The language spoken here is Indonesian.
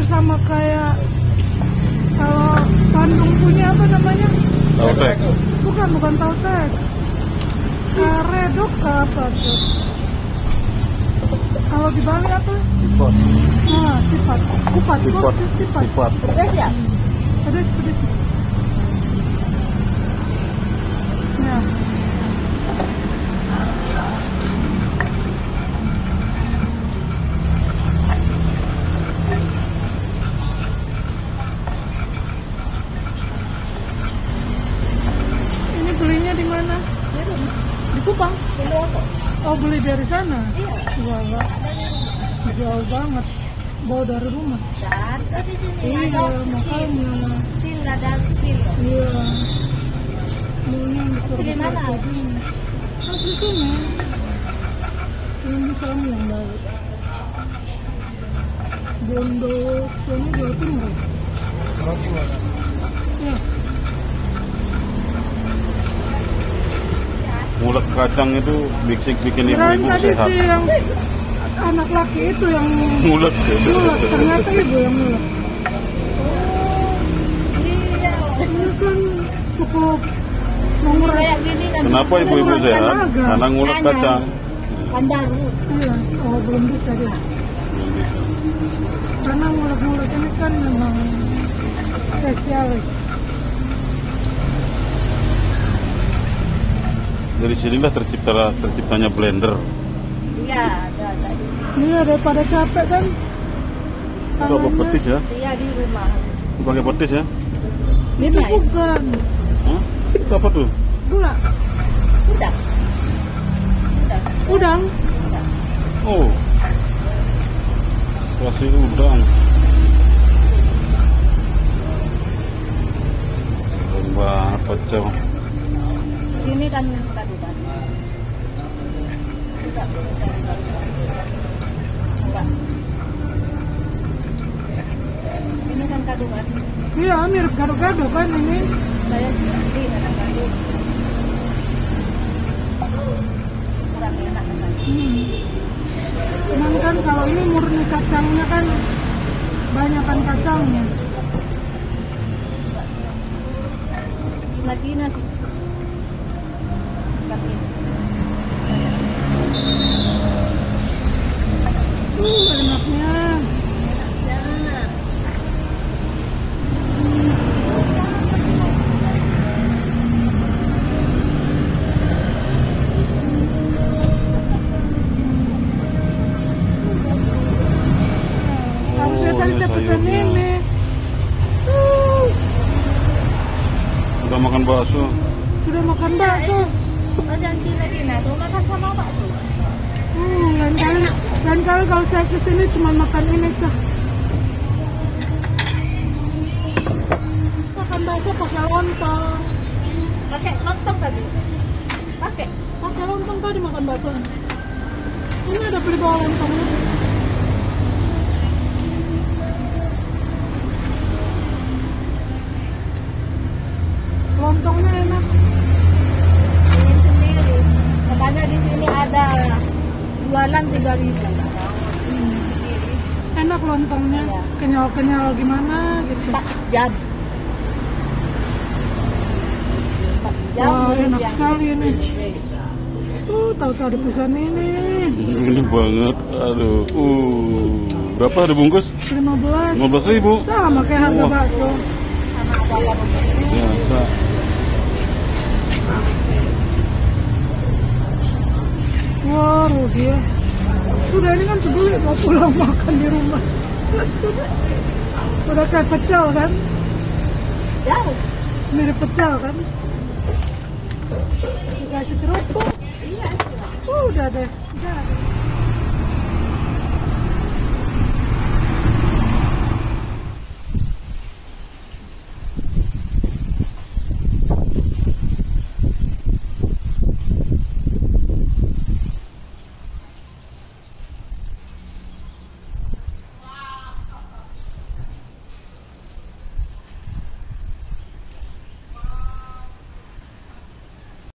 sama kayak kalau Bandung punya apa namanya? Tautek. Bukan tautek. Redok apa tuh? Kalau di Bali apa? Sipot. Nah, sifat. Kupat. Sifat. Pedas ya? Pedas. Nah. Ini belinya di mana? Di Kupang. Oh, beli dari sana? Iya. Wah, jauh banget. Bawa dari rumah. Ada di sini. Iya, Ada makanya. ada fil. Iya. Maunya yang Asli mana? Asli sini. Yang di sana yang baik. Bondo, sana Jawa Timur. Iya. Ngulek kacang itu bikin Kirain ibu-ibu tadi sehat. sih yang anak laki itu yang Ngulek. ngulek, ternyata ibu yang ngulek. Iya. Ini kan cukup menguras. Kayak gini kan. Kenapa ibu-ibu sehat? Tenaga. Karena ngulek kacang. Kan baru. Iya, oh belum bisa dia. Karena ngulek-ngulek ini kan memang spesialis. Dari sinilah terciptanya blender. Iya, ada. Iya, daripada capek kan. Itu apa, petis ya? Iya di rumah. Itu pakai petis ya? Ini Lima ya? bukan Hah? Itu apa tuh? gula, Udah. udang. Oh, kasih udang. Banget pecel. Sini kan kadukan. Enggak. Ini kan kadukan. Iya, mirip gado-gado kan ini. Saya nanti kadang-kadang kurang enak kan. Cuman kan kalau ini murni kacangnya kan banyakan kacangnya. Cina sih. Tapi Enaknya. jangan. Harusnya tadi ini saya pesan sayurnya. ini. Udah makan bakso. Sudah makan bakso. Oh jangan Cina, tuh makan sama bakso. Lain kali kalau saya kesini cuma makan ini sah. Makan bakso pakai lontong. Pakai lontong tadi. Pakai. Pakai lontong tadi makan bakso. Ini ada beli bawa lontongnya. Lontongnya enak. Bikin sendiri. Makanya di sini ada jualan 3.000. Enak lontongnya. Iya. Kenyal-kenyal gimana gitu. 4 jam. 4 jam. Wah, enak yang sekali ini. isi. Tahu-tahu ada pesan ini. Ini banget. Aduh. Berapa ada bungkus? 15. 15.000. Sama kayak harga Wah. bakso. Sama ada yang Biasa. Wah, rugi ya. Sudah ini kan sebelum mau pulang makan di rumah. Udah kayak pecel kan? jauh. Mirip pecel kan? Dikasih kerupuk. Iya. Udah deh. Udah.